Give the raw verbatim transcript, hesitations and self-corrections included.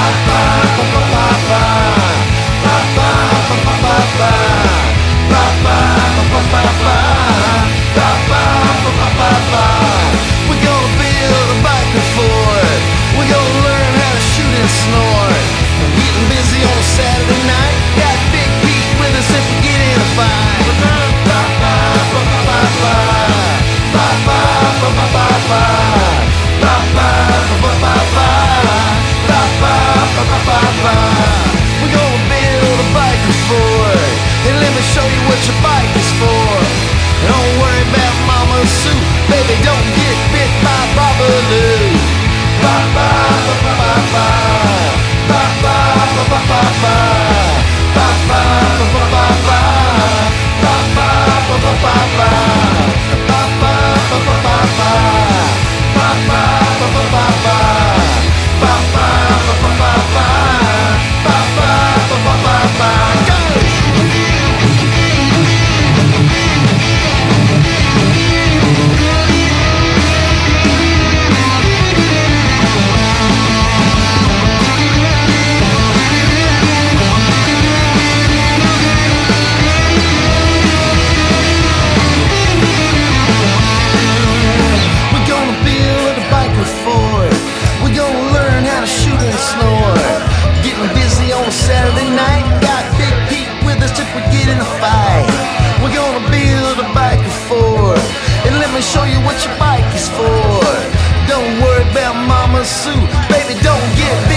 Saturday night, got Big Pete with us if we get in a fight. We're gonna build a bike for, and let me show you what your bike is for. Don't worry about Mama Sue, baby, don't get